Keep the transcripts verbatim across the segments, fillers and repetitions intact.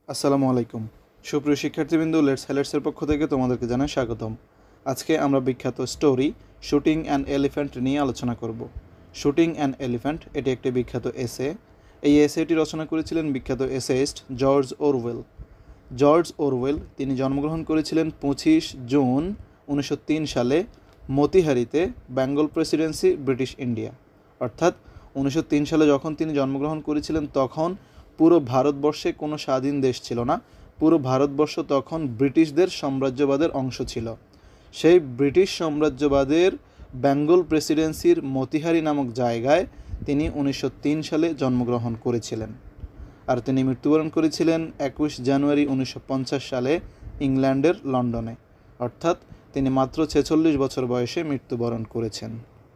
আসসালামু আলাইকুম। সুপ্রিয় শিক্ষার্থীবৃন্দ, লেটস হাইলাইটসের পক্ষ থেকে তোমাদেরকে জানাই স্বাগতম। আজকে আমরা বিখ্যাত স্টোরি শুটিং অ্যান এলিফ্যান্ট নিয়ে আলোচনা করব। শুটিং অ্যান এলিফ্যান্ট এটি একটি বিখ্যাত এসে। এই এসেটি রচনা করেছিলেন বিখ্যাত essayist George Orwell. George Orwell তিনি জন্মগ্রহণ করেছিলেন পঁচিশ জুন উনিশশো তিন সালে মতিহারিতে, বেঙ্গল প্রেসিডেন্সি, ব্রিটিশ ইন্ডিয়া। অর্থাৎ উনিশশো তিন সালে যখন তিনি জন্মগ্রহণ করেছিলেন তখন পুরো ভারতবর্ষে কোনো স্বাধীন দেশ ছিল না। পুরো ভারতবর্ষ তখন ব্রিটিশদের সাম্রাজ্যবাদের অংশ ছিল। সেই ব্রিটিশ সাম্রাজ্যবাদের বেঙ্গল প্রেসিডেন্সির মতিহারি নামক জায়গায় তিনি উনিশশো তিন সালে জন্মগ্রহণ করেছিলেন। আর তিনি মৃত্যুবরণ করেছিলেন একুশ জানুয়ারি উনিশশো পঞ্চাশ সালে ইংল্যান্ডের লন্ডনে। অর্থাৎ তিনি মাত্র ছেচল্লিশ বছর বয়সে মৃত্যুবরণ করেছেন।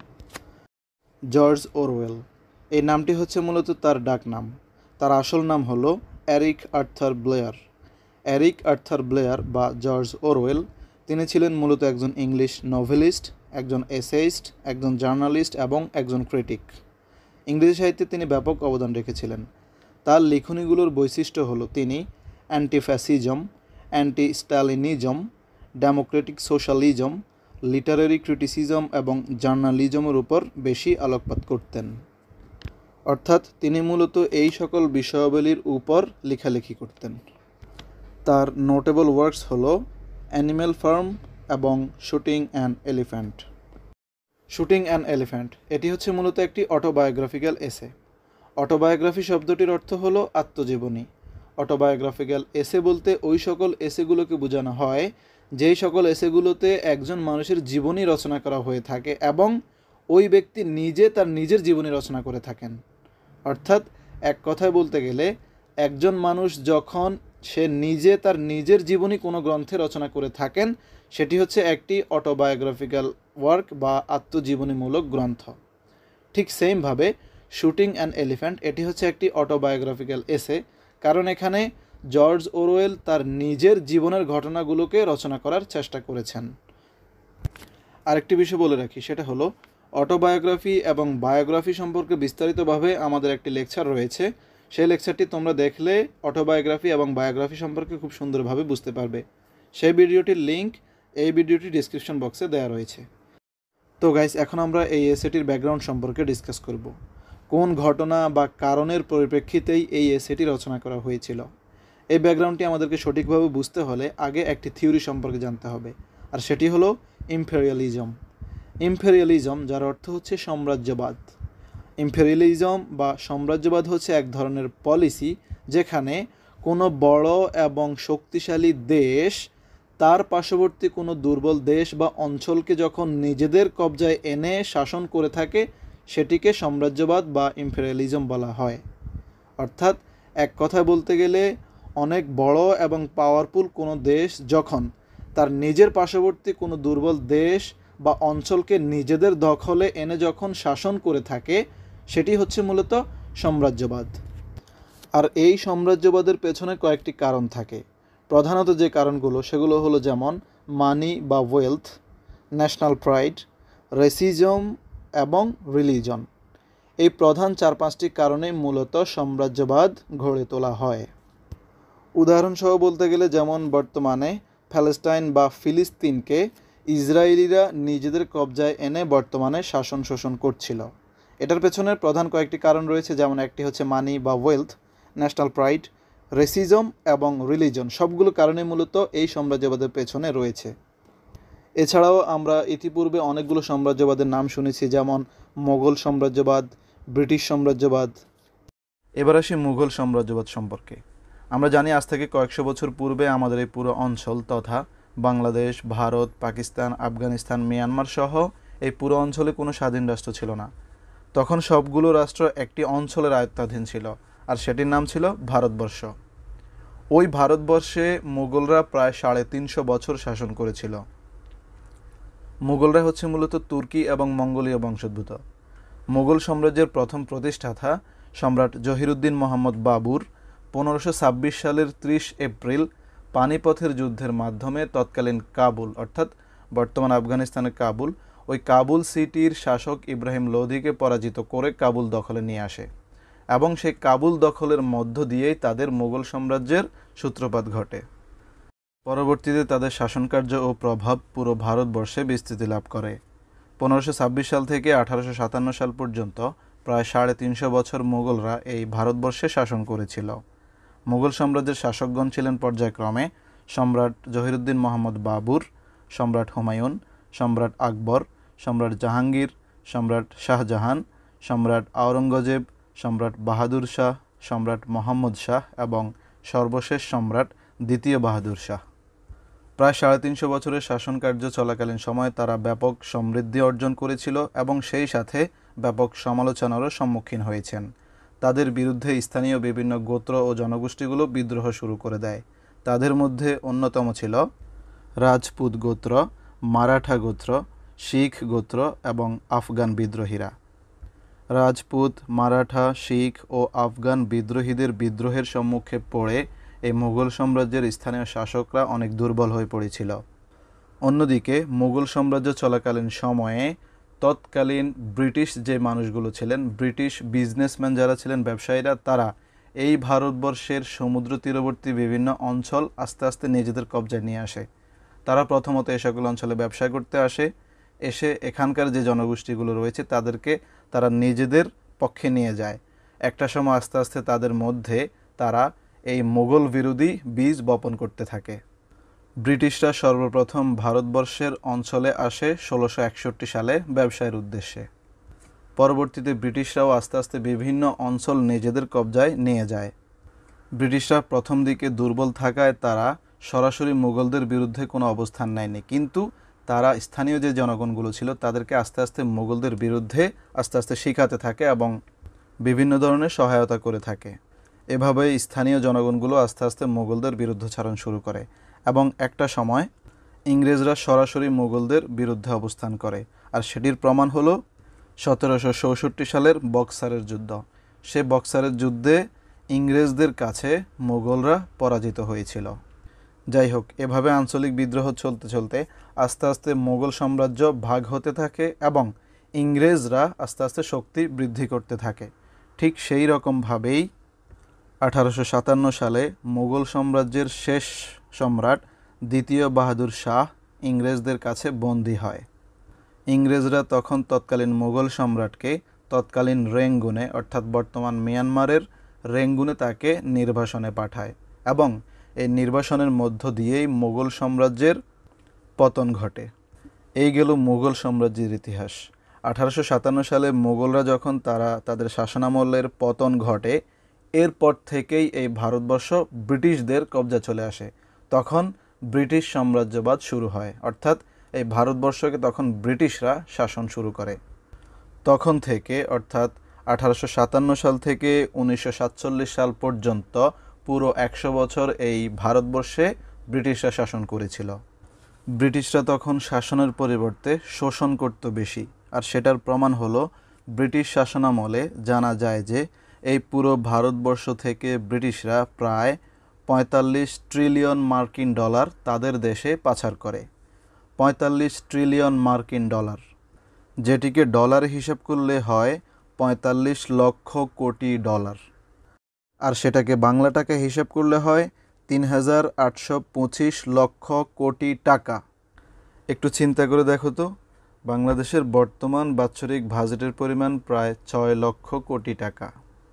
জর্জ ওরওয়েল এই নামটি হচ্ছে মূলত তার ডাক নাম। তার আসল নাম হলো Eric Arthur Blair. Eric Arthur Blair বা জর্জ ওরওয়েল তিনি ছিলেন মূলত একজন ইংলিশ নভেলিস্ট, একজন এসেইস্ট, একজন জার্নালিস্ট এবং একজন ক্রিটিক। ইংরেজি সাহিত্যে তিনি ব্যাপক অবদান রেখেছিলেন। তার লেখনীগুলোর বৈশিষ্ট্য হলো তিনি antifascism, anti Stalinism, democratic socialism, literary criticism এবং জার্নালিজমের উপর বেশি আলোকপাত করতেন। অর্থাৎ তিনি মূলত এই সকল বিষয়াবলীর উপর লেখালেখি করতেন। তার নোটেবল ওয়ার্কস হলো অ্যানিম্যাল ফার্ম এবং Shooting an Elephant. Shooting an Elephant এটি হচ্ছে মূলত একটি অটোবায়োগ্রাফিক্যাল এসে। অটোবায়োগ্রাফি শব্দটির অর্থ হলো আত্মজীবনী। অটোবায়োগ্রাফিক্যাল এসে বলতে ওই সকল এসেগুলোকে বোঝানো হয় যেই সকল এসেগুলোতে একজন মানুষের জীবনী রচনা করা হয়ে থাকে এবং ওই ব্যক্তি নিজে তার নিজের জীবনী রচনা করে থাকেন। অর্থাৎ এক কথায় বলতে গেলে একজন মানুষ যখন সে নিজে তার নিজের জীবনী কোনো গ্রন্থে রচনা করে থাকেন সেটি হচ্ছে একটি অটোবায়োগ্রাফিক্যাল ওয়ার্ক বা আত্মজীবনীমূলক গ্রন্থ। ঠিক সেমভাবে শুটিং অ্যান এলিফ্যান্ট এটি হচ্ছে একটি অটোবায়োগ্রাফিক্যাল এসে, কারণ এখানে জর্জ ওরওয়েল তার নিজের জীবনের ঘটনাগুলোকে রচনা করার চেষ্টা করেছেন। আরেকটি বিষয় বলে রাখি, সেটা হলো অটোবায়োগ্রাফি এবং বায়োগ্রাফি সম্পর্কে বিস্তারিতভাবে আমাদের একটি লেকচার রয়েছে। সেই লেকচারটি তোমরা দেখলে অটোবায়োগ্রাফি এবং বায়োগ্রাফি সম্পর্কে খুব সুন্দরভাবে বুঝতে পারবে। সেই ভিডিওটির লিঙ্ক এই ভিডিওটি ডিসক্রিপশন বক্সে দেওয়া রয়েছে। তো গাইস, এখন আমরা এই এসেটির ব্যাকগ্রাউন্ড সম্পর্কে ডিসকাস করব। কোন ঘটনা বা কারণের পরিপ্রেক্ষিতেই এই এসেটি রচনা করা হয়েছিল। এই ব্যাকগ্রাউন্ডটি আমাদেরকে সঠিকভাবে বুঝতে হলে আগে একটি থিওরি সম্পর্কে জানতে হবে, আর সেটি হলো ইম্পেরিয়ালিজম। ইম্পেরিয়ালিজম যার অর্থ হচ্ছে সাম্রাজ্যবাদ। ইম্পেরিয়ালিজম বা সাম্রাজ্যবাদ হচ্ছে এক ধরনের পলিসি যেখানে কোনো বড় এবং শক্তিশালী দেশ তার পার্শ্ববর্তী কোনো দুর্বল দেশ বা অঞ্চলকে যখন নিজেদের কবজায় এনে শাসন করে থাকে সেটিকে সাম্রাজ্যবাদ বা ইম্পেরিয়ালিজম বলা হয়। অর্থাৎ এক কথায় বলতে গেলে অনেক বড় এবং পাওয়ারফুল কোনো দেশ যখন তার নিজের পার্শ্ববর্তী কোনো দুর্বল দেশ বা অঞ্চলকে নিজেদের দখলে এনে যখন শাসন করে থাকে সেটি হচ্ছে মূলত সাম্রাজ্যবাদ। আর এই সাম্রাজ্যবাদের পেছনে কয়েকটি কারণ থাকে। প্রধানত যে কারণগুলো সেগুলো হলো যেমন মানি বা ওয়েলথ, ন্যাশনাল প্রাইড, রেসিজম এবং রিলিজন। এই প্রধান চার পাঁচটি কারণে মূলত সাম্রাজ্যবাদ গড়ে তোলা হয়। উদাহরণসহ বলতে গেলে যেমন বর্তমানে প্যালেস্টাইন বা ফিলিস্তিনকে ইসরায়েলিরা নিজেদের কবজায় এনে বর্তমানে শাসন শোষণ করছিল। এটার পেছনের প্রধান কয়েকটি কারণ রয়েছে, যেমন একটি হচ্ছে মানি বা ওয়েলথ, ন্যাশনাল প্রাইড, রেসিজম এবং রিলিজন। সবগুলো কারণে মূলত এই সাম্রাজ্যবাদের পেছনে রয়েছে। এছাড়াও আমরা ইতিপূর্বে অনেকগুলো সাম্রাজ্যবাদের নাম শুনেছি, যেমন মোগল সাম্রাজ্যবাদ, ব্রিটিশ সাম্রাজ্যবাদ। এবার আসি মুঘল সাম্রাজ্যবাদ সম্পর্কে। আমরা জানি আজ থেকে কয়েকশো বছর পূর্বে আমাদের এই পুরো অঞ্চল তথা বাংলাদেশ, ভারত, পাকিস্তান, আফগানিস্তান, মিয়ানমার সহ এই পুরো অঞ্চলে কোনো স্বাধীন রাষ্ট্র ছিল না। তখন সবগুলো রাষ্ট্র একটি অঞ্চলের আয়ত্তাধীন ছিল, আর সেটির নাম ছিল ভারতবর্ষ। ওই ভারতবর্ষে মুঘলরা প্রায় সাড়ে তিনশো বছর শাসন করেছিল। মুঘলরা হচ্ছে মূলত তুর্কি এবং মঙ্গোলীয় বংশোদ্ভূত। মুঘল সাম্রাজ্যের প্রথম প্রতিষ্ঠাতা সম্রাট জহিরুদ্দিন মোহাম্মদ বাবুর পনেরোশো ছাব্বিশ সালের ত্রিশ এপ্রিল পানিপথের যুদ্ধের মাধ্যমে তৎকালীন কাবুল অর্থাৎ বর্তমান আফগানিস্তানের কাবুল, ওই কাবুল সিটির শাসক ইব্রাহিম লোধিকে পরাজিত করে কাবুল দখলে নিয়ে আসে। এবং সেই কাবুল দখলের মধ্য দিয়েই তাদের মুঘল সাম্রাজ্যের সূত্রপাত ঘটে। পরবর্তীতে তাদের শাসনকার্য ও প্রভাব পুরো ভারতবর্ষে বিস্তৃতি লাভ করে। পনেরোশো ছাব্বিশ সাল থেকে আঠারোশো সাতান্ন সাল পর্যন্ত প্রায় সাড়ে তিনশো বছর মুঘলরা এই ভারতবর্ষে শাসন করেছিল। মুঘল সাম্রাজ্যের শাসকগণ ছিলেন পর্যায়ক্রমে সম্রাট জহিরুদ্দিন মোহাম্মদ বাবর, সম্রাট হুমায়ুন, সম্রাট আকবর, সম্রাট জাহাঙ্গীর, সম্রাট শাহজাহান, সম্রাট আওরঙ্গজেব, সম্রাট বাহাদুর শাহ, সম্রাট মোহাম্মদ শাহ এবং সর্বশেষ সম্রাট দ্বিতীয় বাহাদুর শাহ। প্রায় সাড়ে তিনশো বছরের শাসনকার্য চলাকালীন সময়ে তারা ব্যাপক সমৃদ্ধি অর্জন করেছিল এবং সেই সাথে ব্যাপক সমালোচনারও সম্মুখীন হয়েছেন। তাদের বিরুদ্ধে স্থানীয় বিভিন্ন গোত্র ও জনগোষ্ঠীগুলো বিদ্রোহ শুরু করে দেয়। তাদের মধ্যে অন্যতম ছিল রাজপুত গোত্র, মারাঠা গোত্র, শিখ গোত্র এবং আফগান বিদ্রোহীরা। রাজপুত, মারাঠা, শিখ ও আফগান বিদ্রোহীদের বিদ্রোহের সম্মুখে পড়ে এই মুঘল সাম্রাজ্যের স্থানীয় শাসকরা অনেক দুর্বল হয়ে পড়েছিল। অন্যদিকে মুঘল সাম্রাজ্য চলাকালীন সময়ে তৎকালীন ব্রিটিশ যে মানুষগুলো ছিলেন, ব্রিটিশ বিজনেসম্যান যারা ছিলেন, ব্যবসায়ীরা, তারা এই ভারতবর্ষের সমুদ্র তীরবর্তী বিভিন্ন অঞ্চল আস্তে আস্তে নিজেদের কবজায় নিয়ে আসে। তারা প্রথমত এ সকল অঞ্চলে ব্যবসা করতে আসে, এসে এখানকার যে জনগোষ্ঠীগুলো রয়েছে তাদেরকে তারা নিজেদের পক্ষে নিয়ে যায়। একটা সময় আস্তে আস্তে তাদের মধ্যে তারা এই মোগল বিরোধী বীজ বপন করতে থাকে। ব্রিটিশরা সর্বপ্রথম ভারতবর্ষের অঞ্চলে আসে ষোলোশো একষট্টি সালে ব্যবসায়ের উদ্দেশ্যে। পরবর্তীতে ব্রিটিশরাও আস্তে আস্তে বিভিন্ন অঞ্চল নিজেদের কবজায় নিয়ে যায়। ব্রিটিশরা প্রথম দিকে দুর্বল থাকায় তারা সরাসরি মুঘলদের বিরুদ্ধে কোনো অবস্থান নেয়নি, কিন্তু তারা স্থানীয় যে জনগণগুলো ছিল তাদেরকে আস্তে আস্তে মুঘলদের বিরুদ্ধে আস্তে আস্তে শিখাতে থাকে এবং বিভিন্ন ধরনের সহায়তা করে থাকে। এভাবে স্থানীয় জনগণগুলো আস্তে আস্তে মুঘলদের বিরুদ্ধাচরণ শুরু করে এবং একটা সময় ইংরেজরা সরাসরি মুঘলদের বিরুদ্ধে অবস্থান করে। আর সেটির প্রমাণ হলো সতেরোশো চৌষট্টি সালের বক্সারের যুদ্ধ। সে বক্সারের যুদ্ধে ইংরেজদের কাছে মুঘলরা পরাজিত হয়েছিল। যাই হোক, এভাবে আঞ্চলিক বিদ্রোহ চলতে চলতে আস্তে আস্তে মুঘল সাম্রাজ্য ভাগ হতে থাকে এবং ইংরেজরা আস্তে আস্তে শক্তি বৃদ্ধি করতে থাকে। ঠিক সেই রকমভাবেই আঠারোশো সাতান্ন সালে মুঘল সাম্রাজ্যের শেষ সম্রাট দ্বিতীয় বাহাদুর শাহ ইংরেজদের কাছে বন্দী হয়। ইংরেজরা তখন তৎকালীন মুঘল সম্রাটকে তৎকালীন রেঙ্গুনে অর্থাৎ বর্তমান মিয়ানমারের রেঙ্গুনে তাকে নির্বাসনে পাঠায় এবং এই নির্বাসনের মধ্য দিয়েই মুঘল সাম্রাজ্যের পতন ঘটে। এই গেল মুঘল সাম্রাজ্যের ইতিহাস। আঠারোশো সাতান্ন সালে মুঘলরা যখন তারা তাদের শাসনামলের পতন ঘটে, এরপর থেকেই এই ভারতবর্ষ ব্রিটিশদের কবজা চলে আসে। তখন ব্রিটিশ সাম্রাজ্যবাদ শুরু হয়, অর্থাৎ এই ভারতবর্ষকে তখন ব্রিটিশরা শাসন শুরু করে। তখন থেকে অর্থাৎ আঠারোশো সাতান্ন সাল থেকে উনিশশো সাতচল্লিশ সাল পর্যন্ত পুরো একশো বছর এই ভারতবর্ষে ব্রিটিশরা শাসন করেছিল। ব্রিটিশরা তখন শাসনের পরিবর্তে শোষণ করত বেশি, আর সেটার প্রমাণ হলো ব্রিটিশ শাসনামলে জানা যায় যে এই পুরো ভারতবর্ষ থেকে ব্রিটিশরা প্রায় পঁয়তাল্লিশ ট্রিলিয়ন মার্কিন ডলার তাদের দেশে পাচার করে। পঁয়তাল্লিশ ট্রিলিয়ন মার্কিন ডলার, যেটিকে ডলার হিসাব করলে হয় পঁয়তাল্লিশ লক্ষ কোটি ডলার, আর সেটাকে বাংলা টাকা হিসাব করলে হয় তিন হাজার আটশো পঁচিশ লক্ষ কোটি টাকা। একটু চিন্তা করে দেখো তো, বাংলাদেশের বর্তমান বাৎসরিক বাজেটের পরিমাণ প্রায় ছয় লক্ষ কোটি টাকা।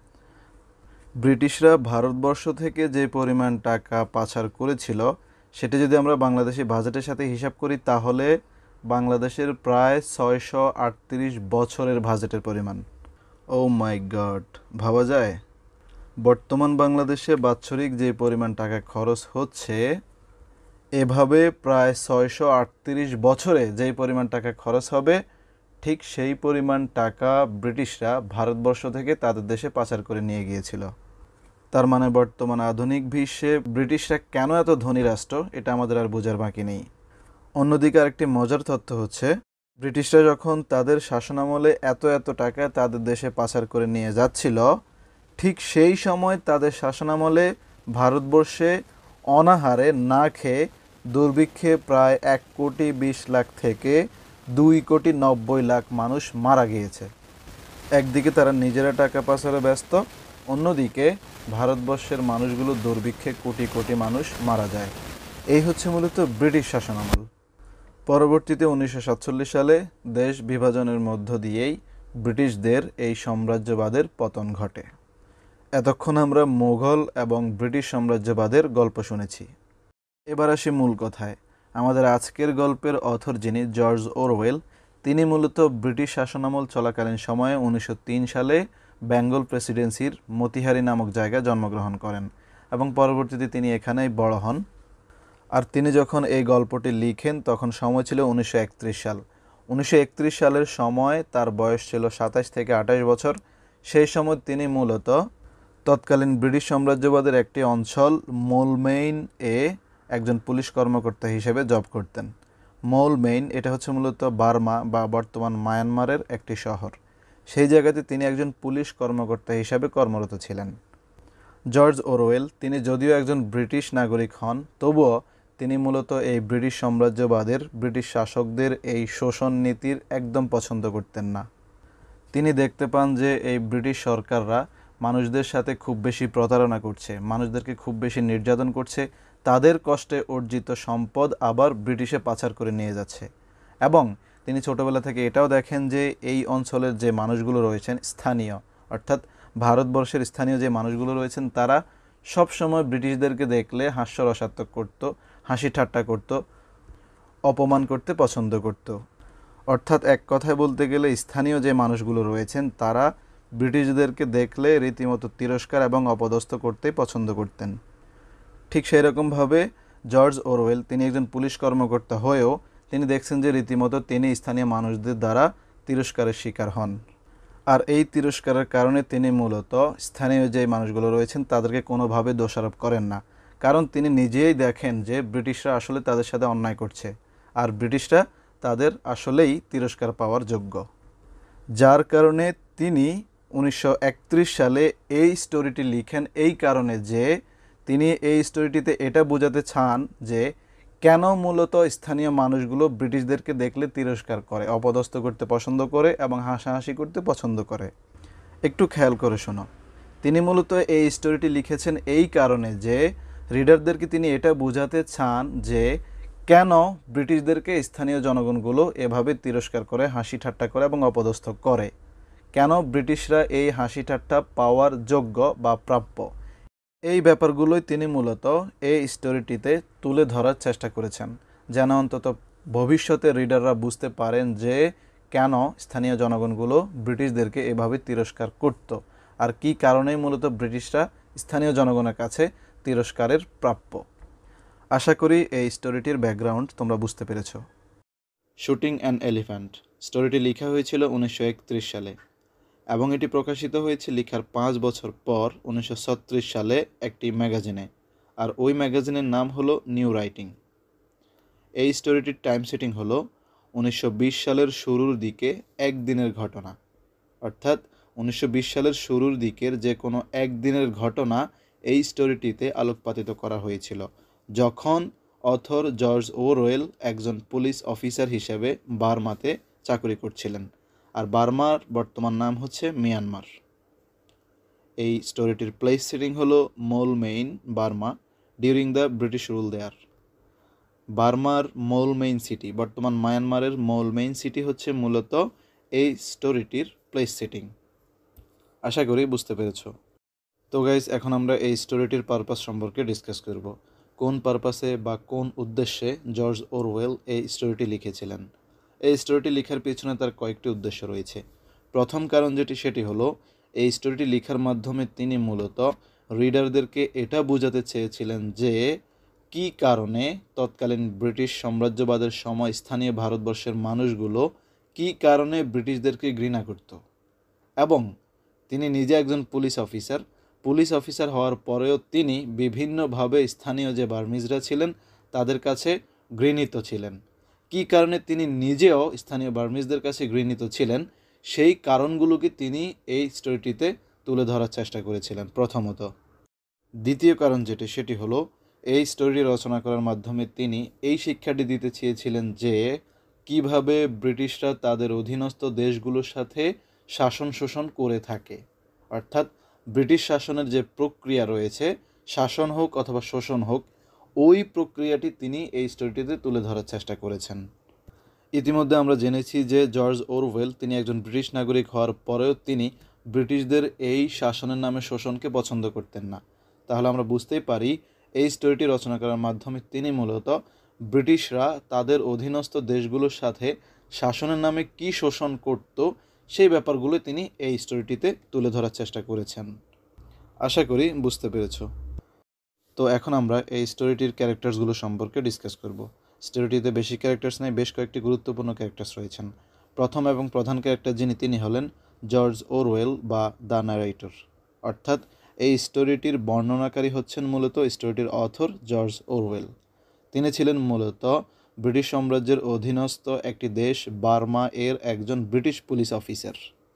ব্রিটিশরা ভারতবর্ষ থেকে যে পরিমাণ টাকা পাচার করেছিল সেটা যদি আমরা বাংলাদেশি বাজেটের সাথে হিসাব করি তাহলে বাংলাদেশের প্রায় ছয়শো আটত্রিশ বছরের বাজেটের পরিমাণ। ও মাই গড, ভাবা যায় বর্তমান বাংলাদেশে বাৎসরিক যে পরিমাণ টাকা খরচ হচ্ছে, এভাবে প্রায় ছয়শো আটত্রিশ বছরে যেই পরিমাণ টাকা খরচ হবে ঠিক সেই পরিমাণ টাকা ব্রিটিশরা ভারতবর্ষ থেকে তাদের দেশে পাচার করে নিয়ে গিয়েছিল। তার মানে বর্তমান আধুনিক বিশ্বে ব্রিটিশরা কেন এত ধনী রাষ্ট্র এটা আমাদের আর বোঝার বাকি নেই। অন্যদিকে আরেকটি মজার তথ্য হচ্ছে, ব্রিটিশরা যখন তাদের শাসনামলে এত এত টাকা তাদের দেশে পাচার করে নিয়ে যাচ্ছিল, ঠিক সেই সময় তাদের শাসনামলে ভারতবর্ষে অনাহারে না খেয়ে দুর্ভিক্ষে প্রায় এক কোটি বিশ লাখ থেকে দুই কোটি নব্বই লাখ মানুষ মারা গিয়েছে। একদিকে তারা নিজেরা টাকা পাচারে ব্যস্ত, অন্যদিকে ভারতবর্ষের মানুষগুলো দুর্ভিক্ষে কোটি কোটি মানুষ মারা যায়। এই হচ্ছে মূলত ব্রিটিশ শাসনামল। পরবর্তীতে উনিশশো সাতচল্লিশ সালে দেশ বিভাজনের মধ্য দিয়েই ব্রিটিশদের এই সাম্রাজ্যবাদের পতন ঘটে। এতক্ষণ আমরা মুঘল এবং ব্রিটিশ সাম্রাজ্যবাদের গল্প শুনেছি। এবার আসি মূল কথায়। আমাদের আজকের গল্পের অথর যিনি জর্জ অরওয়েল, তিনি মূলত ব্রিটিশ শাসনামল চলাকালীন সময়ে উনিশশো তিন সালে বেঙ্গল প্রেসিডেন্সির মতিহারি নামক জায়গায় জন্মগ্রহণ করেন এবং পরবর্তীতে তিনি এখানেই বড় হন। আর তিনি যখন এই গল্পটি লিখেন তখন সময় ছিল উনিশশো একত্রিশ সাল। উনিশশো একত্রিশ সালের সময় তার বয়স ছিল সাতাশ থেকে আঠাশ বছর। সেই সময় তিনি মূলত তৎকালীন ব্রিটিশ সাম্রাজ্যবাদের একটি অঞ্চল মোলমেইন এ একজন পুলিশ কর্মকর্তা হিসেবে জব করতেন। মোলমেইন এটা হচ্ছে মূলত বার্মা বা বর্তমান মায়ানমারের একটি শহর। সেই জায়গাতে তিনি একজন পুলিশ কর্মকর্তা হিসেবে কর্মরত ছিলেন। জর্জ অরওয়েল তিনি যদিও একজন ব্রিটিশ নাগরিক হন, তবুও তিনি মূলত এই ব্রিটিশ সাম্রাজ্যবাদের ব্রিটিশ শাসকদের এই শোষণ নীতির একদম পছন্দ করতেন না। তিনি দেখতে পান যে এই ব্রিটিশ সরকাররা মানুষদের সাথে খুব বেশি প্রতারণা করছে, মানুষদেরকে খুব বেশি নির্যাতন করছে, তাদের কষ্টে অর্জিত সম্পদ আবার ব্রিটিশে পাচার করে নিয়ে যাচ্ছে। এবং তিনি ছোটবেলা থেকে এটাও দেখেন যে এই অঞ্চলের যে মানুষগুলো রয়েছেন স্থানীয়, অর্থাৎ ভারতবর্ষের স্থানীয় যে মানুষগুলো রয়েছেন, তারা সবসময় ব্রিটিশদেরকে দেখলে হাস্যরসাত্মক করত, হাসি ঠাট্টা করত, অপমান করতে পছন্দ করত। অর্থাৎ এক কথায় বলতে গেলে স্থানীয় যে মানুষগুলো রয়েছেন তারা ব্রিটিশদেরকে দেখলে রীতিমতো তিরস্কার এবং অপদস্থ করতেই পছন্দ করতেন। ঠিক সেই রকমভাবে জর্জ অরওয়েল তিনি একজন পুলিশ কর্মকর্তা হয়েও তিনি দেখছেন যে রীতিমতো তিনি স্থানীয় মানুষদের দ্বারা তিরস্কারের শিকার হন। আর এই তিরস্কারের কারণে তিনি মূলত স্থানীয় যে মানুষগুলো রয়েছেন তাদেরকে কোনোভাবে দোষারোপ করেন না, কারণ তিনি নিজেই দেখেন যে ব্রিটিশরা আসলে তাদের সাথে অন্যায় করছে আর ব্রিটিশরা তাদের আসলেই তিরস্কার পাওয়ার যোগ্য। যার কারণে তিনি উনিশশো একত্রিশ সালে এই স্টোরিটি লিখেন এই কারণে যে তিনি এই স্টোরিটিতে এটা বোঝাতে চান যে কেন মূলত স্থানীয় মানুষগুলো ব্রিটিশদেরকে দেখলে তিরস্কার করে, অপদস্থ করতে পছন্দ করে এবং হাসাহাসি করতে পছন্দ করে। একটু খেয়াল করে শোনো, তিনি মূলত এই স্টোরিটি লিখেছেন এই কারণে যে রিডারদেরকে তিনি এটা বোঝাতে চান যে কেন ব্রিটিশদেরকে স্থানীয় জনগণগুলো এভাবে তিরস্কার করে, হাসি ঠাট্টা করে এবং অপদস্থ করে, কেন ব্রিটিশরা এই হাসি ঠাট্টা পাওয়ার যোগ্য বা প্রাপ্য। এই ব্যাপারগুলোই তিনি মূলত এই স্টোরিটিতে তুলে ধরার চেষ্টা করেছেন, যেন অন্তত ভবিষ্যতে রিডাররা বুঝতে পারেন যে কেন স্থানীয় জনগণগুলো ব্রিটিশদেরকে এভাবে তিরস্কার করত আর কী কারণেই মূলত ব্রিটিশরা স্থানীয় জনগণের কাছে তিরস্কারের প্রাপ্য। আশা করি এই স্টোরিটির ব্যাকগ্রাউন্ড তোমরা বুঝতে পেরেছ। শুটিং অ্যান এলিফ্যান্ট স্টোরিটি লেখা হয়েছিল উনিশশো একত্রিশ সালে এবং এটি প্রকাশিত হয়েছে লেখার পাঁচ বছর পর উনিশশো ছত্রিশ সালে একটি ম্যাগাজিনে, আর ওই ম্যাগাজিনের নাম হলো নিউ রাইটিং। এই স্টোরিটির টাইম সেটিং হলো উনিশশো বিশ সালের শুরুর দিকে একদিনের ঘটনা, অর্থাৎ উনিশশো বিশ সালের শুরুর দিকের যে কোনো একদিনের ঘটনা এই স্টোরিটিতে আলোকপাতিত করা হয়েছিল, যখন অথর জর্জ অরওয়েল একজন পুলিশ অফিসার হিসেবে বার্মাতে চাকরি করছিলেন, আর বার্মার বর্তমান নাম হচ্ছে মিয়ানমার। এই স্টোরিটির প্লেস সেটিং হলো Moulmein, Burma, during the British rule there. বার্মার মোলমেইন সিটি, বর্তমান মায়ানমারের মোলমেইন সিটি হচ্ছে মূলত এই স্টোরিটির প্লেস সেটিং। আশা করি বুঝতে পেরেছ। তো গাইজ, এখন আমরা এই স্টোরিটির পারপাস সম্পর্কে ডিসকাস করব। কোন পারপাসে বা কোন উদ্দেশ্যে জর্জ অরওয়েল এই স্টোরিটি লিখেছিলেন। এই স্টোরিটি লেখার পিছনে তার কয়েকটি উদ্দেশ্য রয়েছে। প্রথম কারণ যেটি সেটি হলো এই স্টোরিটি লেখার মাধ্যমে তিনি মূলত রিডারদেরকে এটা বোঝাতে চেয়েছিলেন যে কী কারণে তৎকালীন ব্রিটিশ সাম্রাজ্যবাদের সময় স্থানীয় ভারতবর্ষের মানুষগুলো কী কারণে ব্রিটিশদেরকে ঘৃণা করত। এবং তিনি নিজে একজন পুলিশ অফিসার, পুলিশ অফিসার হওয়ার পরেও তিনি বিভিন্নভাবে স্থানীয় যে বার্মিজরা ছিলেন তাদের কাছে ঘৃণিত ছিলেন। কী কারণে তিনি নিজেও স্থানীয় বার্মিজদের কাছে ঘৃণিত ছিলেন সেই কারণগুলোকে তিনি এই স্টোরিটিতে তুলে ধরার চেষ্টা করেছিলেন প্রথমত। দ্বিতীয় কারণ যেটি সেটি হলো এই স্টোরিটি রচনা করার মাধ্যমে তিনি এই শিক্ষাটি দিতে চেয়েছিলেন যে কিভাবে ব্রিটিশরা তাদের অধীনস্থ দেশগুলোর সাথে শাসন শোষণ করে থাকে, অর্থাৎ ব্রিটিশ শাসনের যে প্রক্রিয়া রয়েছে, শাসন হোক অথবা শোষণ হোক, ওই প্রক্রিয়াটি তিনি এই স্টোরিটিতে তুলে ধরার চেষ্টা করেছেন। ইতিমধ্যে আমরা জেনেছি যে জর্জ ওরওয়েল তিনি একজন ব্রিটিশ নাগরিক হওয়ার পরেও তিনি ব্রিটিশদের এই শাসনের নামে শোষণকে পছন্দ করতেন না। তাহলে আমরা বুঝতেই পারি এই স্টোরিটি রচনা করার মাধ্যমে তিনি মূলত ব্রিটিশরা তাদের অধীনস্থ দেশগুলোর সাথে শাসনের নামে কী শোষণ করত সেই ব্যাপারগুলো তিনি এই স্টোরিটিতে তুলে ধরার চেষ্টা করেছেন। আশা করি বুঝতে পেরেছ। তো এখন আমরা এই স্টোরিটির ক্যারেক্টার্সগুলো সম্পর্কে ডিসকাস করব। স্টোরিটিতে বেশি ক্যারেক্টার্স নেই, বেশ কয়েকটি গুরুত্বপূর্ণ ক্যারেক্টার্স রয়েছেন। প্রথম এবং প্রধান ক্যারেক্টার যিনি তিনি হলেন জর্জ ওরওয়েল বা দ্য ন্যারেটর, অর্থাৎ এই স্টোরিটির বর্ণনাকারী হচ্ছেন মূলত স্টোরিটির অথর জর্জ ওরওয়েল। তিনি ছিলেন মূলত ব্রিটিশ সাম্রাজ্যের অধীনস্থ একটি দেশ বার্মা এর একজন ব্রিটিশ পুলিশ অফিসার।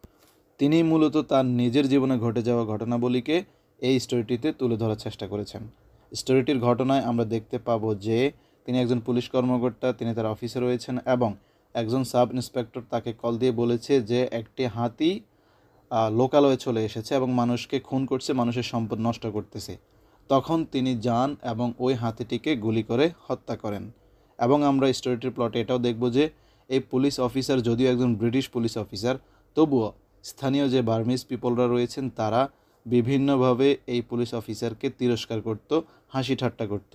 তিনি মূলত তার নিজের জীবনে ঘটে যাওয়া ঘটনাবলীকে এই স্টোরিটিতে তুলে ধরার চেষ্টা করেছেন। স্টোরিটির ঘটনায় আমরা দেখতে পাবো যে তিনি একজন পুলিশ কর্মকর্তা, তিনি তার অফিসে রয়েছেন এবং একজন সাব ইন্সপেক্টর তাকে কল দিয়ে বলেছে যে একটি হাতি লোকালয়ে চলে এসেছে এবং মানুষকে খুন করছে, মানুষের সম্পদ নষ্ট করতেছে। তখন তিনি যান এবং ওই হাতিটিকে গুলি করে হত্যা করেন। এবং আমরা স্টোরিটির প্লটে এটাও দেখব যে এই পুলিশ অফিসার যদিও একজন ব্রিটিশ পুলিশ অফিসার, তবুও স্থানীয় যে বার্মিজ পিপলরা রয়েছেন তারা বিভিন্নভাবে এই পুলিশ অফিসারকে তিরস্কার করত, হাসি ঠাট্টা করত।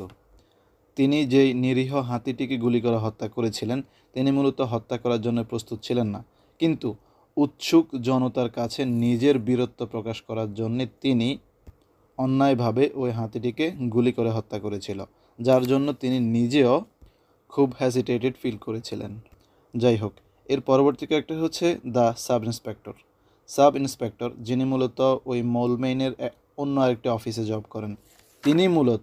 তিনি যেই নিরীহ হাতিটিকে গুলি করে হত্যা করেছিলেন তিনি মূলত হত্যা করার জন্য প্রস্তুত ছিলেন না, কিন্তু উৎসুক জনতার কাছে নিজের বীরত্ব প্রকাশ করার জন্য তিনি অন্যায়ভাবে ওই হাতিটিকে গুলি করে হত্যা করেছিল, যার জন্য তিনি নিজেও খুব হ্যাজিটেটেড ফিল করেছিলেন। যাই হোক, এর পরবর্তী ক্যারেক্টার হচ্ছে the sub inspector. Sub inspector যিনি মূলত ওই মোলমেইনের অন্য আরেকটি অফিসে জব করেন, তিনি মূলত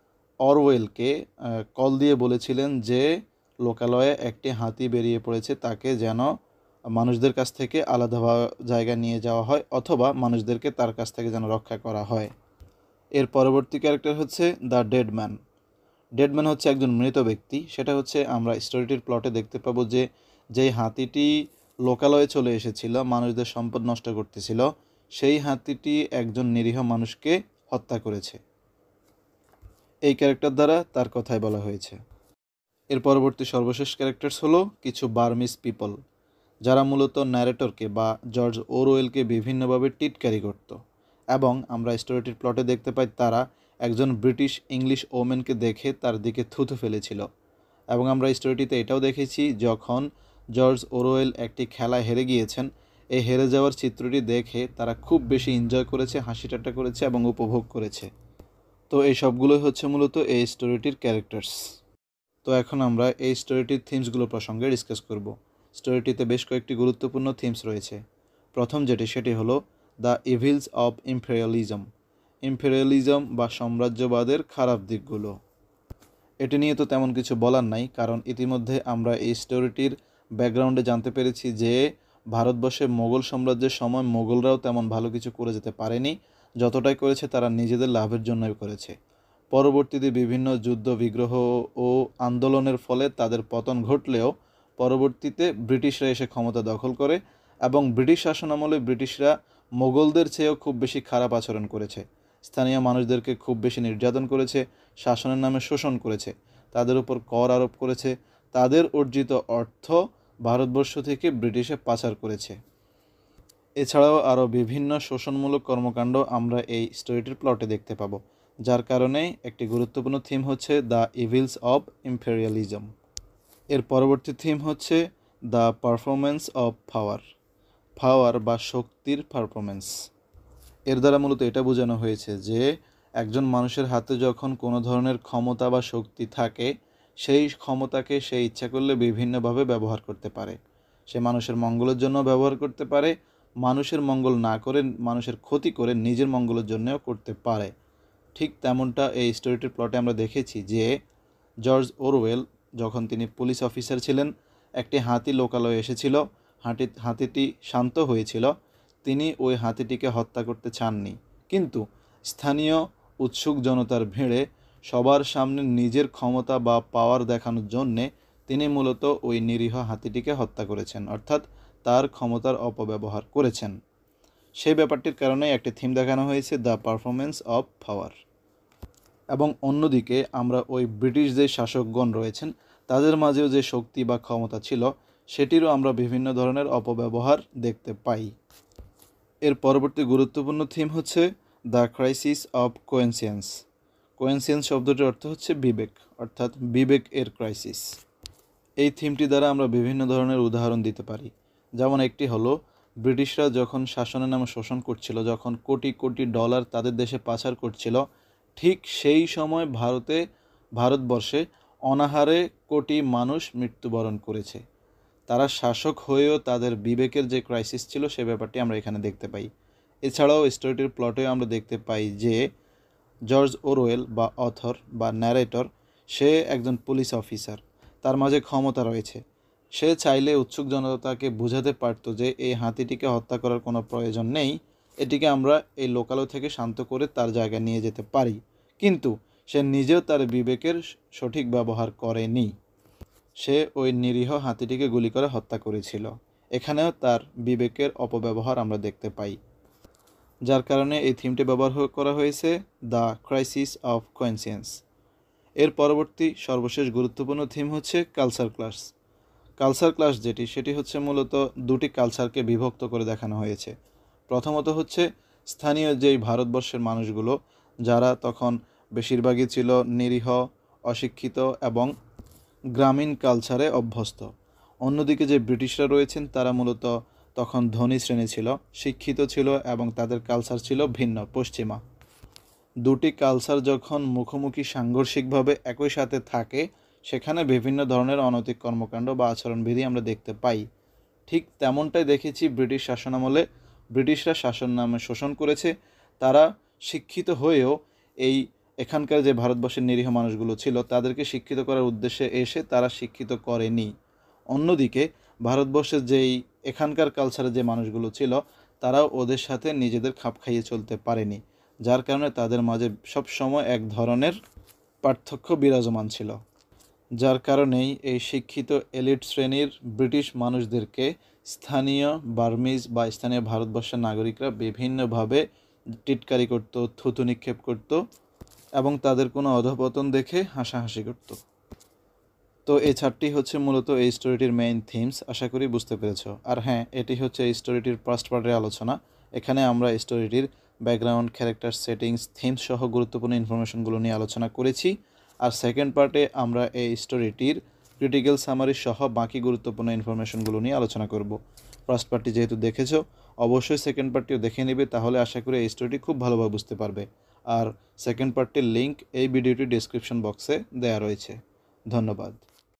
অরওয়েলকে কল দিয়ে বলেছিলেন যে লোকালয়ে একটি হাতি বেরিয়ে পড়েছে, তাকে যেন মানুষদের কাছ থেকে আলাদা জায়গায় নিয়ে যাওয়া হয় অথবা মানুষদেরকে তার কাছ থেকে যেন রক্ষা করা হয়। এর পরবর্তী ক্যারেক্টার হচ্ছে the dead man. Dead man হচ্ছে একজন মৃত ব্যক্তি। সেটা হচ্ছে আমরা স্টোরিটির প্লটে দেখতে পাবো যে যেই হাতিটি লোকালয়ে চলে এসেছিল, মানুষদের সম্পদ নষ্ট করতেছিল, সেই হাতিটি একজন নিরীহ মানুষকে হত্যা করেছে। এই ক্যারেক্টার দ্বারা তার কথাই বলা হয়েছে। এর পরবর্তী সর্বশেষ ক্যারেক্টার্স হলো কিছু বার্মিজ পিপল, যারা মূলত ন্যারেটরকে বা জর্জ ওরওয়েলকে বিভিন্নভাবে টিটকারি করত। এবং আমরা স্টোরিটির প্লটে দেখতে পাই তারা একজন ব্রিটিশ ইংলিশ ওমেনকে দেখে তার দিকে থুথু ফেলেছিল। এবং আমরা স্টোরিটিতে এটাও দেখেছি যখন জর্জ ওরওয়েল একটি খেলায় হেরে গিয়েছেন, এই হেরে যাওয়ার চিত্রটি দেখে তারা খুব বেশি এনজয় করেছে, হাসি ঠাট্টা করেছে এবং উপভোগ করেছে। তো এই সবগুলোই হচ্ছে মূলত এই স্টোরিটির ক্যারেক্টার্স। তো এখন আমরা এই স্টোরিটির থিমসগুলো প্রসঙ্গে ডিসকাস করব। স্টোরিটিতে বেশ কয়েকটি গুরুত্বপূর্ণ থিমস রয়েছে। প্রথম যেটি সেটি হলো the evils of imperialism. Imperialism বা সাম্রাজ্যবাদের খারাপ দিকগুলো। এটি নিয়ে তো তেমন কিছু বলার নাই, কারণ ইতিমধ্যে আমরা এই স্টোরিটির ব্যাকগ্রাউন্ডে জানতে পেরেছি যে ভারতবর্ষে মোগল সাম্রাজ্যের সময় মোগলরাও তেমন ভালো কিছু করে যেতে পারেনি, যতটাই করেছে তারা নিজেদের লাভের জন্যই করেছে। পরবর্তীতে বিভিন্ন যুদ্ধ বিগ্রহ ও আন্দোলনের ফলে তাদের পতন ঘটলেও পরবর্তীতে ব্রিটিশরা এসে ক্ষমতা দখল করে এবং ব্রিটিশ শাসনামলে ব্রিটিশরা মোগলদের চেয়েও খুব বেশি খারাপ আচরণ করেছে। স্থানীয় মানুষদেরকে খুব বেশি নির্যাতন করেছে, শাসনের নামে শোষণ করেছে, তাদের উপর কর আরোপ করেছে, তাদের অর্জিত অর্থ ভারতবর্ষ থেকে ব্রিটিশে পাচার করেছে। এছাড়াও আরও বিভিন্ন শোষণমূলক কর্মকাণ্ড আমরা এই স্টোরিটির প্লটে দেখতে পাবো, যার কারণে একটি গুরুত্বপূর্ণ থিম হচ্ছে দ্য ইভিলস অব ইম্পেরিয়ালিজম। এর পরবর্তী থিম হচ্ছে the performance of power. Power বা শক্তির পারফরমেন্স। এর দ্বারা মূলত এটা বোঝানো হয়েছে যে একজন মানুষের হাতে যখন কোনো ধরনের ক্ষমতা বা শক্তি থাকে, সেই ক্ষমতাকে সে ইচ্ছা করলে বিভিন্নভাবে ব্যবহার করতে পারে। সে মানুষের মঙ্গলের জন্য ব্যবহার করতে পারে, মানুষের মঙ্গল না করে মানুষের ক্ষতি করে নিজের মঙ্গলের জন্যও করতে পারে। ঠিক তেমনটা এই স্টোরিটির প্লটে আমরা দেখেছি যে জর্জ ওরওয়েল যখন তিনি পুলিশ অফিসার ছিলেন, একটি হাতি লোকালয়ে এসেছিল, হাতি হাতিটি শান্ত হয়েছিল, তিনি ওই হাতিটিকে হত্যা করতে চাননি, কিন্তু স্থানীয় উৎসুক জনতার ভিড়ে সবার সামনে নিজের ক্ষমতা বা পাওয়ার দেখানোর জন্যে তিনি মূলত ওই নিরীহ হাতিটিকে হত্যা করেছেন, অর্থাৎ তার ক্ষমতার অপব্যবহার করেছেন। সেই ব্যাপারটির কারণে একটি থিম দেখানো হয়েছে, দ্য পারফরমেন্স অফ পাওয়ার। এবং অন্যদিকে আমরা ওই ব্রিটিশ যে শাসকগণ রয়েছেন তাদের মাঝেও যে শক্তি বা ক্ষমতা ছিল সেটিরও আমরা বিভিন্ন ধরনের অপব্যবহার দেখতে পাই। এর পরবর্তী গুরুত্বপূর্ণ থিম হচ্ছে the crisis of conscience. Conscience শব্দটির অর্থ হচ্ছে বিবেক, অর্থাৎ বিবেক এর ক্রাইসিস। এই থিমটি দ্বারা আমরা বিভিন্ন ধরনের উদাহরণ দিতে পারি। যেমন একটি হলো, ব্রিটিশরা যখন শাসনের নামে শোষণ করছিল, যখন কোটি কোটি ডলার তাদের দেশে পাচার করছিল, ঠিক সেই সময় ভারতে ভারতবর্ষে অনাহারে কোটি মানুষ মৃত্যুবরণ করেছে। তারা শাসক হয়েও তাদের বিবেকের যে ক্রাইসিস ছিল সে ব্যাপারটি আমরা এখানে দেখতে পাই। এছাড়াও স্টোরিটির প্লটেও আমরা দেখতে পাই যে জর্জ ওরওয়েল বা অথর বা ন্যারেটর, সে একজন পুলিশ অফিসার, তার মাঝে ক্ষমতা রয়েছে। সে চাইলে উৎসুক জনতাকে বোঝাতে পারত যে এই হাতিটিকে হত্যা করার কোনো প্রয়োজন নেই, এটিকে আমরা এই লোকালয় থেকে শান্ত করে তার জায়গায় নিয়ে যেতে পারি, কিন্তু সে নিজেও তার বিবেকের সঠিক ব্যবহার করেনি। সে ওই নিরীহ হাতিটিকে গুলি করে হত্যা করেছিল। এখানেও তার বিবেকের অপব্যবহার আমরা দেখতে পাই, যার কারণে এই থিমটি ব্যবহার করা হয়েছে, দ্য ক্রাইসিস অফ কোয়েন্সিয়েন্স। এর পরবর্তী সর্বশেষ গুরুত্বপূর্ণ থিম হচ্ছে কালচার ক্লাস। কালচার ক্লাস যেটি, সেটি হচ্ছে মূলত দুটি কালচারকে বিভক্ত করে দেখানো হয়েছে। প্রথমত হচ্ছে স্থানীয় যেই ভারতবর্ষের মানুষগুলো, যারা তখন বেশিরভাগই ছিল নিরীহ, অশিক্ষিত এবং গ্রামীণ কালচারে অভ্যস্ত। অন্যদিকে যে ব্রিটিশরা রয়েছেন তারা মূলত তখন ধনী শ্রেণী ছিল, শিক্ষিত ছিল এবং তাদের কালচার ছিল ভিন্ন, পশ্চিমা। দুটি কালচার যখন মুখোমুখি সাংঘর্ষিকভাবে একই সাথে থাকে, সেখানে বিভিন্ন ধরনের অনৈতিক কর্মকাণ্ড বা আচরণবিধি আমরা দেখতে পাই। ঠিক তেমনটাই দেখেছি ব্রিটিশ শাসনামলে। ব্রিটিশরা শাসন নামে শোষণ করেছে, তারা শিক্ষিত হয়েও এই এখানকার যে ভারতবর্ষের নিরীহ মানুষগুলো ছিল তাদেরকে শিক্ষিত করার উদ্দেশ্যে এসে তারা শিক্ষিত করেনি। অন্যদিকে ভারতবর্ষের যেই এখানকার কালচারের যে মানুষগুলো ছিল তারাও ওদের সাথে নিজেদের খাপ খাইয়ে চলতে পারেনি, যার কারণে তাদের মাঝে সব সময় এক ধরনের পার্থক্য বিরাজমান ছিল। যার কারণেই এই শিক্ষিত এলিট শ্রেণীর ব্রিটিশ মানুষদেরকে স্থানীয় বার্মিজ বা স্থানীয় ভারতবর্ষের নাগরিকরা বিভিন্নভাবে টিটকারি করত, থুতু নিক্ষেপ করত এবং তাদের কোনো অধঃপতন দেখে হাসাহাসি করত। তো এই চারটি হচ্ছে মূলত এই স্টোরিটির মেইন থিমস। আশা করি বুঝতে পেরেছ। আর হ্যাঁ, এটি হচ্ছে এই স্টোরিটির ফার্স্ট পার্টের আলোচনা। এখানে আমরা স্টোরিটির ব্যাকগ্রাউন্ড, ক্যারেক্টার, সেটিংস, থিমস সহ গুরুত্বপূর্ণ ইনফরমেশনগুলো নিয়ে আলোচনা করেছি। আর সেকেন্ড পার্টে আমরা এই স্টোরিটির ক্রিটিক্যাল সামারি সহ বাকি গুরুত্বপূর্ণ ইনফরমেশনগুলো নিয়ে আলোচনা করব। ফার্স্ট পার্টটি যেহেতু দেখেছো, অবশ্যই সেকেন্ড পার্টটিও দেখে নেবে, তাহলে আশা করি এই স্টোরিটি খুব ভালোভাবে বুঝতে পারবে। আর সেকেন্ড পার্টটির লিঙ্ক এই ভিডিওটির ডেসক্রিপশন বক্সে দেওয়া রয়েছে। ধন্যবাদ।